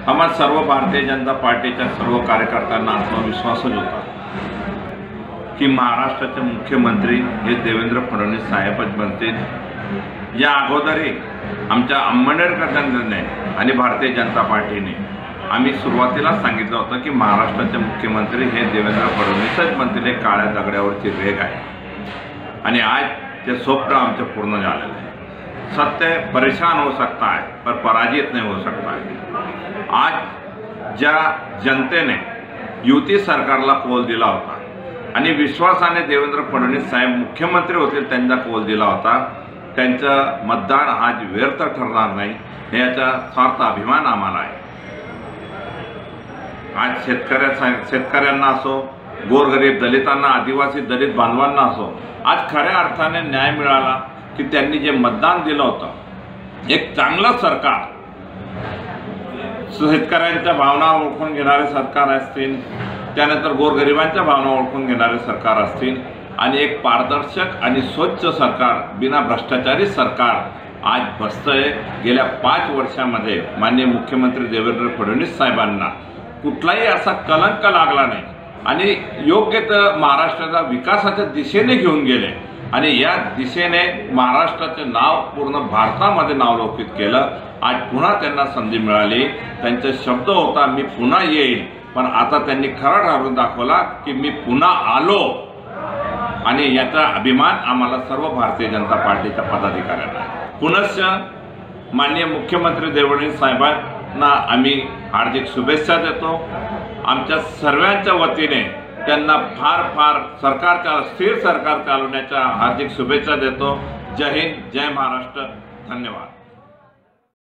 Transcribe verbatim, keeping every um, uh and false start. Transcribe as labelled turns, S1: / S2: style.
S1: आम्हा सर्व भारतीय जनता पार्टीच्या सर्व कार्यकर्त्यांना आत्मविश्वासच होता की महाराष्ट्राचे मुख्यमंत्री हे देवेंद्र फडणवीस साहेबच बनतील। या अगोदरही आमच्या आंबेडकर जनतेने आणि भारतीय जनता पार्टीने आम्ही सुरुवातीला सांगितलं होतं की महाराष्ट्राचे मुख्यमंत्री हे देवेंद्र फडणवीसच बनतील। हे काळ्या दगडावरची रेघ आहे आणि आज ते स्वप्न आमचं पूर्ण झालेलं आहे। सत्य परेशान हो सकता है पर पराजित नहीं हो सकता है। आज ज्या जनतेने युती सरकारला कौल दिला होता आणि विश्वासाने देवेंद्र फडणवीस साहेब मुख्यमंत्री होतील त्यांचा कौल दिला होता, त्यांचं मतदान आज व्यर्थ ठरणार नाही हे याचा सार्थ अभिमान आम्हाला आहे। आज शेतकऱ्या शेतकऱ्यांना असो, गोरगरीब दलितांना, आदिवासी दलित बांधवांना असो, आज खऱ्या अर्थाने न्याय मिळाला की त्यांनी जे मतदान दिलं होतं एक चांगलं सरकार, शेतकऱ्यांच्या भावना ओळखून घेणारे सरकार असतील, त्यानंतर गोरगरिबांच्या भावना ओळखून घेणारे सरकार असतील आणि एक पारदर्शक आणि स्वच्छ सरकार, बिना भ्रष्टाचारी सरकार आज बसतंय। गेल्या पाच वर्षामध्ये माननीय मुख्यमंत्री देवेंद्र फडणवीस साहेबांना कुठलाही असा कलंक लागला नाही आणि योग्य तर महाराष्ट्राचा विकासाच्या दिशेने घेऊन गेले आणि या दिशेने महाराष्ट्राचे नाव पूर्ण भारतामध्ये नावलौकिक केलं। आज पुन्हा त्यांना संधी मिळाली। त्यांचा शब्द होता मी पुन्हा येईल, पण आता त्यांनी खरं ठरवून दाखवला की मी पुन्हा आलो आणि याचा अभिमान आम्हाला सर्व भारतीय जनता पार्टीच्या पदाधिकाऱ्यांना आहे। पुनश्च माननीय मुख्यमंत्री देवेंद्र साहेबांना आम्ही हार्दिक शुभेच्छा देतो। आमच्या सर्वांच्या वतीने त्यांना फार फार सरकारच्या स्थिर सरकार चालवण्याच्या हार्दिक शुभेच्छा देतो। जय हिंद, जय महाराष्ट्र, धन्यवाद।